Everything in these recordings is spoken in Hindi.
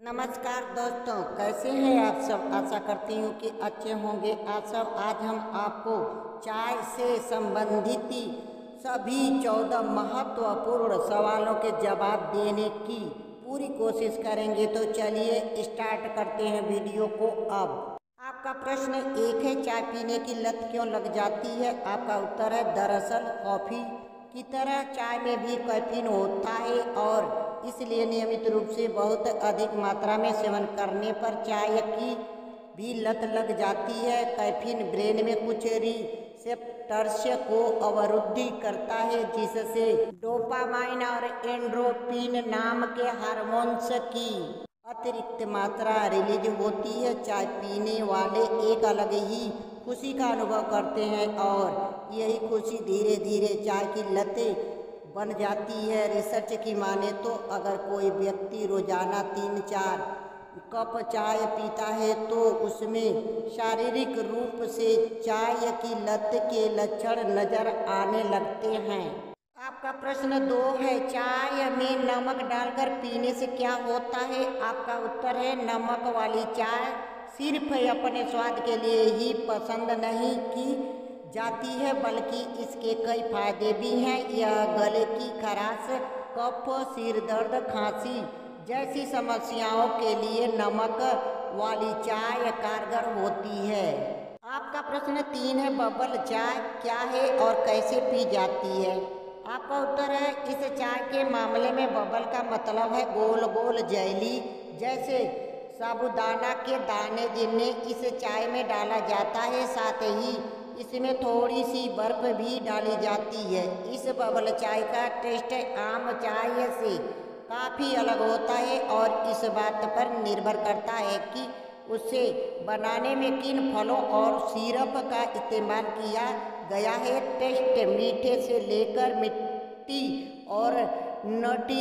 नमस्कार दोस्तों, कैसे हैं आप सब। आशा करती हूँ कि अच्छे होंगे आप सब। आज हम आपको चाय से संबंधित सभी 14 महत्वपूर्ण सवालों के जवाब देने की पूरी कोशिश करेंगे। तो चलिए स्टार्ट करते हैं वीडियो को। अब आपका प्रश्न एक है, चाय पीने की लत क्यों लग जाती है। आपका उत्तर है, दरअसल कॉफ़ी की तरह चाय में भी कैफीन होता है और इसलिए नियमित रूप से बहुत अधिक मात्रा में सेवन करने पर चाय की भी लत लग जाती है। कैफीन ब्रेन में कुछ रिसेप्टर्स को अवरुद्ध करता है, जिससे डोपामाइन और एंड्रोफिन नाम के हार्मोन्स की अतिरिक्त मात्रा रिलीज होती है। चाय पीने वाले एक अलग ही खुशी का अनुभव करते हैं और यही खुशी धीरे धीरे चाय की लतें बन जाती है। रिसर्च की माने तो अगर कोई व्यक्ति रोजाना 3-4 कप चाय पीता है तो उसमें शारीरिक रूप से चाय की लत के लक्षण नजर आने लगते हैं। आपका प्रश्न 2 है, चाय में नमक डालकर पीने से क्या होता है। आपका उत्तर है, नमक वाली चाय सिर्फ अपने स्वाद के लिए ही पसंद नहीं की जाती है, बल्कि इसके कई फायदे भी हैं। यह गले की खराश, कफ, सिर दर्द, खांसी जैसी समस्याओं के लिए नमक वाली चाय कारगर होती है। आपका प्रश्न 3 है, बबल चाय क्या है और कैसे पी जाती है। आपका उत्तर है, इस चाय के मामले में बबल का मतलब है गोल गोल जेली जैसे साबूदाना के दाने, जिन्हें इस चाय में डाला जाता है। साथ ही इसमें थोड़ी सी बर्फ भी डाली जाती है। इस बबल चाय का टेस्ट आम चाय से काफ़ी अलग होता है और इस बात पर निर्भर करता है कि उसे बनाने में किन फलों और सिरप का इस्तेमाल किया गया है। टेस्ट मीठे से लेकर मिट्टी और नटी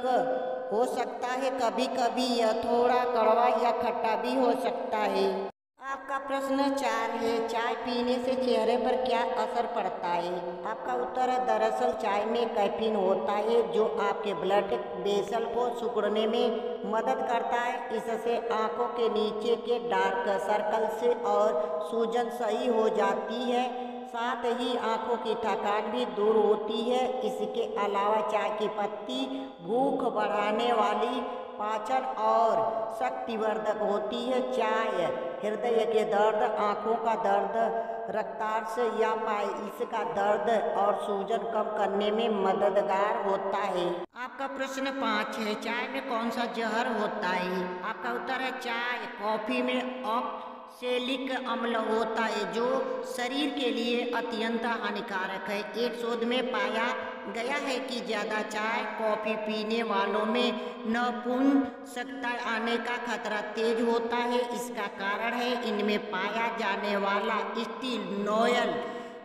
तक हो सकता है। कभी कभी यह थोड़ा कड़वा या खट्टा भी हो सकता है। आपका प्रश्न 4 है, चाय पीने से चेहरे पर क्या असर पड़ता है। आपका उत्तर है, दरअसल चाय में कैफीन होता है जो आपके ब्लड वेसल को सिकुड़ने में मदद करता है। इससे आंखों के नीचे के डार्क सर्कल्स और सूजन सही हो जाती है। साथ ही आंखों की थकान भी दूर होती है। इसके अलावा चाय की पत्ती भूख बढ़ाने वाली, पाचन और शक्तिवर्धक होती है। चाय हृदय के दर्द, आंखों का दर्द, रक्तार्स या पाइल्स का दर्द और सूजन कम करने में मददगार होता है। आपका प्रश्न 5 है, चाय में कौन सा जहर होता है। आपका उत्तर है, चाय कॉफी में ऑक्सैलिक अम्ल होता है जो शरीर के लिए अत्यंत हानिकारक है। एक शोध में पाया गया है कि ज़्यादा चाय कॉफ़ी पीने वालों में नपुंसकता आने का खतरा तेज होता है। इसका कारण है इनमें पाया जाने वाला स्टीनोल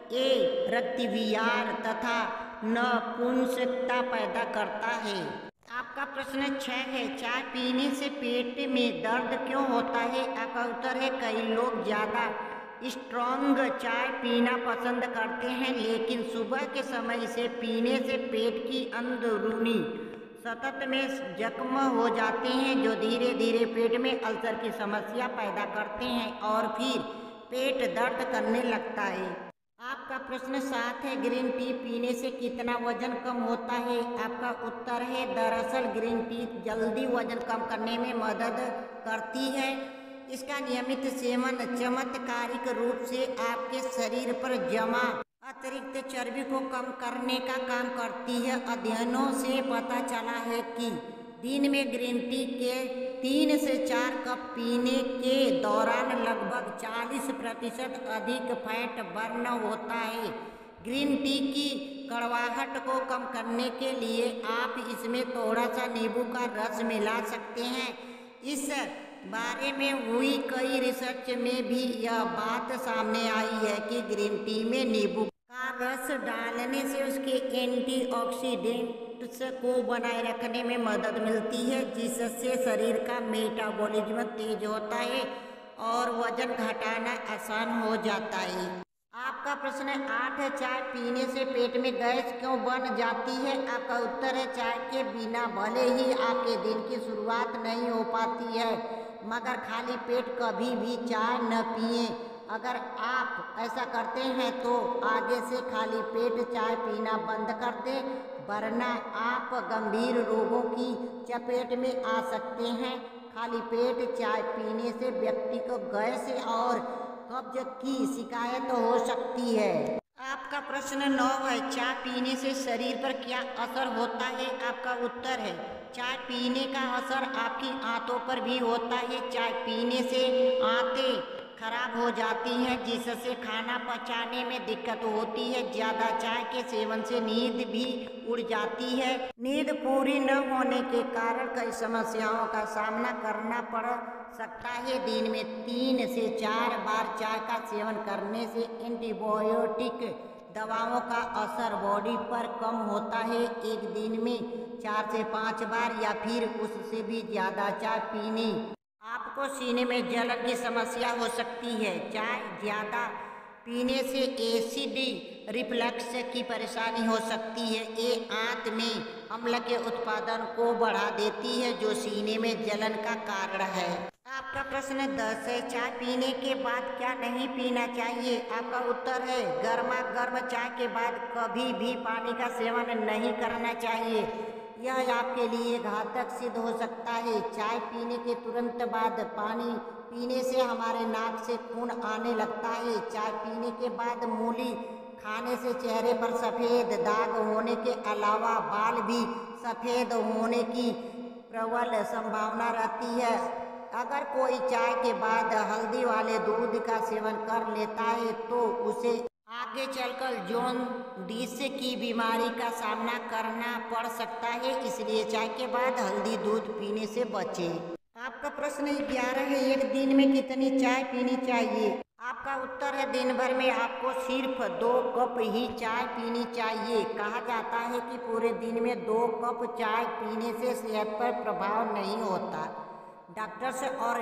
रक्तविकार तथा नपुंसकता पैदा करता है। आपका प्रश्न 6 है, चाय पीने से पेट में दर्द क्यों होता है। आपका उत्तर है, कई लोग ज़्यादा स्ट्रॉन्ग चाय पीना पसंद करते हैं, लेकिन सुबह के समय इसे पीने से पेट की अंदरूनी सतह में जख्म हो जाते हैं, जो धीरे धीरे पेट में अल्सर की समस्या पैदा करते हैं और फिर पेट दर्द करने लगता है। आपका प्रश्न 7 है, ग्रीन टी पीने से कितना वजन कम होता है। आपका उत्तर है, दरअसल ग्रीन टी जल्दी वजन कम करने में मदद करती है। इसका नियमित सेवन चमत्कारिक रूप से आपके शरीर पर जमा अतिरिक्त चर्बी को कम करने का काम करती है। अध्ययनों से पता चला है कि दिन में ग्रीन टी के 3 से 4 कप पीने के दौरान लगभग 40% अधिक फैट बर्न होता है। ग्रीन टी की कड़वाहट को कम करने के लिए आप इसमें थोड़ा सा नींबू का रस मिला सकते हैं। इस बारे में हुई कई रिसर्च में भी यह बात सामने आई है कि ग्रीन टी में नींबू का रस डालने से उसके एंटीऑक्सीडेंट्स को बनाए रखने में मदद मिलती है, जिससे शरीर का मेटाबॉलिज्म तेज होता है और वजन घटाना आसान हो जाता है। आपका प्रश्न 8 है, चाय पीने से पेट में गैस क्यों बन जाती है? आपका उत्तर है, चाय के बिना भले ही आपके दिन की शुरुआत नहीं हो पाती है, मगर खाली पेट कभी भी चाय न पिएं। अगर आप ऐसा करते हैं तो आगे से खाली पेट चाय पीना बंद कर दें, वरना आप गंभीर रोगों की चपेट में आ सकते हैं। खाली पेट चाय पीने से व्यक्ति को गैस और कब्ज की शिकायत हो सकती है। आपका प्रश्न 9 है, चाय पीने से शरीर पर क्या असर होता है? आपका उत्तर है, चाय पीने का असर आपकी आंतों पर भी होता है। चाय पीने से आंतें खराब हो जाती हैं, जिससे खाना पचाने में दिक्कत होती है। ज़्यादा चाय के सेवन से नींद भी उड़ जाती है। नींद पूरी न होने के कारण कई समस्याओं का सामना करना पड़ सकता है। दिन में 3 से 4 बार चाय का सेवन करने से एंटीबायोटिक दवाओं का असर बॉडी पर कम होता है। एक दिन में 4 से 5 बार या फिर उससे भी ज़्यादा चाय पीने आपको सीने में जलन की समस्या हो सकती है। चाय ज़्यादा पीने से एसिड रिफ्लक्स की परेशानी हो सकती है। ये आंत में अम्ल के उत्पादन को बढ़ा देती है, जो सीने में जलन का कारण है। आपका प्रश्न 10 है, चाय पीने के बाद क्या नहीं पीना चाहिए? आपका उत्तर है, गर्मा गर्म चाय के बाद कभी भी पानी का सेवन नहीं करना चाहिए। यह आपके लिए घातक सिद्ध हो सकता है। चाय पीने के तुरंत बाद पानी पीने से हमारे नाक से खून आने लगता है। चाय पीने के बाद मूली खाने से चेहरे पर सफ़ेद दाग होने के अलावा बाल भी सफ़ेद होने की प्रबल संभावना रहती है। अगर कोई चाय के बाद हल्दी वाले दूध का सेवन कर लेता है तो उसे आगे चलकर जॉन्डिस की बीमारी का सामना करना पड़ सकता है, इसलिए चाय के बाद हल्दी दूध पीने से बचें। आपका प्रश्न 11 है, एक दिन में कितनी चाय पीनी चाहिए? आपका उत्तर है, दिन भर में आपको सिर्फ 2 कप ही चाय पीनी चाहिए। कहा जाता है कि पूरे दिन में 2 कप चाय पीने से सेहत पर प्रभाव नहीं होता। डॉक्टर्स और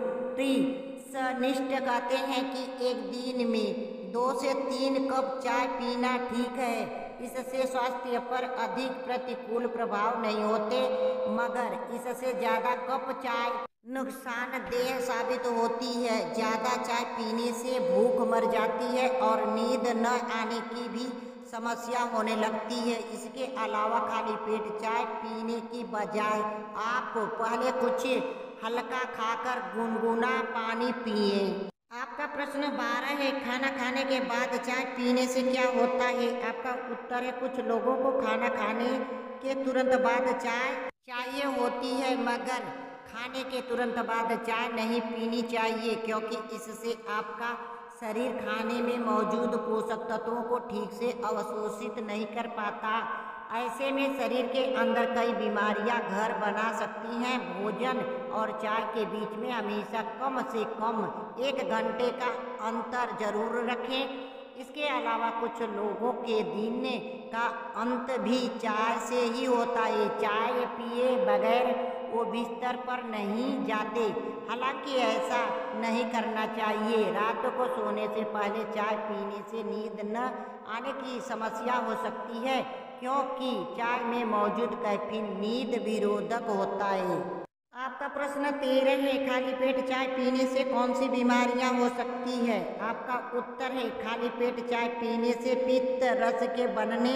न्यूट्रिशनिस्ट कहते हैं कि एक दिन में 2 से 3 कप चाय पीना ठीक है। इससे स्वास्थ्य पर अधिक प्रतिकूल प्रभाव नहीं होते, मगर इससे ज़्यादा कप चाय नुकसानदेह साबित होती है। ज़्यादा चाय पीने से भूख मर जाती है और नींद न आने की भी समस्या होने लगती है। इसके अलावा खाली पेट चाय पीने की बजाय आप पहले कुछ हल्का खाकर गुनगुना पानी पिए। आपका प्रश्न 12 है, खाना खाने के बाद चाय पीने से क्या होता है? आपका उत्तर है, कुछ लोगों को खाना खाने के तुरंत बाद चाय चाहिए होती है, मगर खाने के तुरंत बाद चाय नहीं पीनी चाहिए, क्योंकि इससे आपका शरीर खाने में मौजूद पोषक तत्वों को ठीक से अवशोषित नहीं कर पाता। ऐसे में शरीर के अंदर कई बीमारियां घर बना सकती हैं। भोजन और चाय के बीच में हमेशा कम से कम 1 घंटे का अंतर जरूर रखें। इसके अलावा कुछ लोगों के दिन का अंत भी चाय से ही होता है। चाय पिए बगैर वो बिस्तर पर नहीं जाते। हालांकि ऐसा नहीं करना चाहिए। रात को सोने से पहले चाय पीने से नींद न आने की समस्या हो सकती है, क्योंकि चाय में मौजूद कैफीन नींद विरोधक होता है। आपका प्रश्न 13 है, खाली पेट चाय पीने से कौन सी बीमारियां हो सकती है? आपका उत्तर है, खाली पेट चाय पीने से पित्त रस के बनने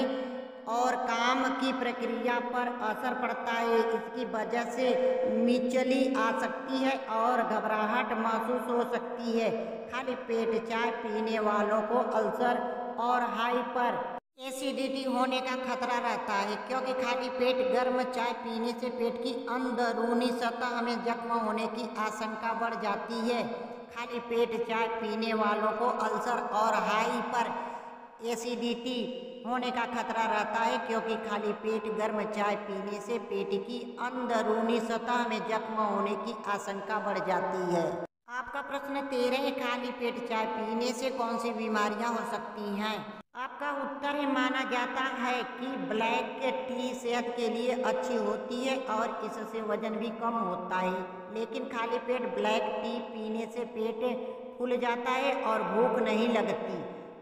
और काम की प्रक्रिया पर असर पड़ता है। इसकी वजह से मिचली आ सकती है और घबराहट महसूस हो सकती है। खाली पेट चाय पीने वालों को अल्सर और हाइपर एसिडिटी होने का खतरा रहता है, क्योंकि खाली पेट गर्म चाय पीने से पेट की अंदरूनी सतह में जख्म होने की आशंका बढ़ जाती है। खाली पेट चाय पीने वालों को अल्सर और हाइपर एसिडिटी होने का खतरा रहता है, क्योंकि खाली पेट गर्म चाय पीने से पेट की अंदरूनी सतह में जख्म होने की आशंका बढ़ जाती है। आपका प्रश्न 13 है, खाली पेट चाय पीने से कौन सी बीमारियां हो सकती हैं? आपका उत्तर है, माना जाता है कि ब्लैक टी सेहत के लिए अच्छी होती है और इससे वजन भी कम होता है, लेकिन खाली पेट ब्लैक टी पीने से पेट फूल जाता है और भूख नहीं लगती।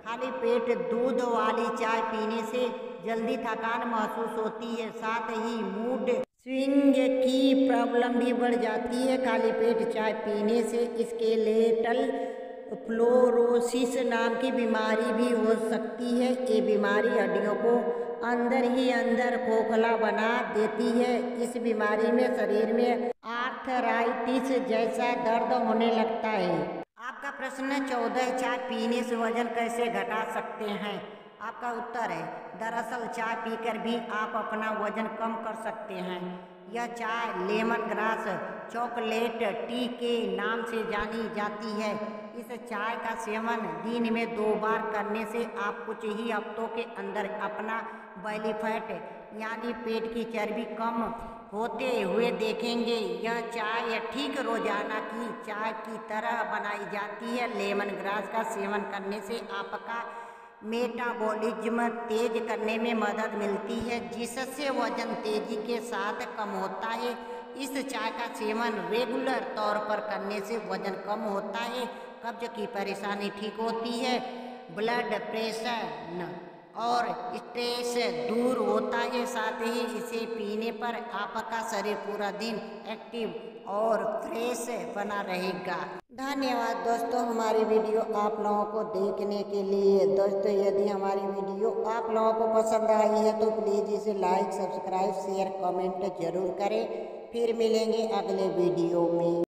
खाली पेट दूध वाली चाय पीने से जल्दी थकान महसूस होती है, साथ ही मूड स्विंग की प्रॉब्लम भी बढ़ जाती है। खाली पेट चाय पीने से स्केलेटल फ्लोरोसिस नाम की बीमारी भी हो सकती है। ये बीमारी हड्डियों को अंदर ही अंदर खोखला बना देती है। इस बीमारी में शरीर में आर्थराइटिस जैसा दर्द होने लगता है। आपका प्रश्न 14 चाय पीने से वजन कैसे घटा सकते हैं? आपका उत्तर है, दरअसल चाय पीकर भी आप अपना वजन कम कर सकते हैं। यह चाय लेमन ग्रास चॉकलेट टी के नाम से जानी जाती है। इस चाय का सेवन दिन में 2 बार करने से आप कुछ ही हफ्तों के अंदर अपना बैली फैट यानी पेट की चर्बी कम होते हुए देखेंगे। यह चाय ठीक रोजाना की चाय की तरह बनाई जाती है। लेमन ग्रास का सेवन करने से आपका मेटाबॉलिज्म तेज करने में मदद मिलती है, जिससे वजन तेजी के साथ कम होता है। इस चाय का सेवन रेगुलर तौर पर करने से वजन कम होता है, कब्ज की परेशानी ठीक होती है, ब्लड प्रेशर और स्ट्रेस दूर होता है। साथ ही इसे पीने पर आपका शरीर पूरा दिन एक्टिव और फ्रेश बना रहेगा। धन्यवाद दोस्तों हमारी वीडियो आप लोगों को देखने के लिए। दोस्तों यदि हमारी वीडियो आप लोगों को पसंद आई है तो प्लीज़ इसे लाइक, सब्सक्राइब, शेयर, कमेंट जरूर करें। फिर मिलेंगे अगले वीडियो में।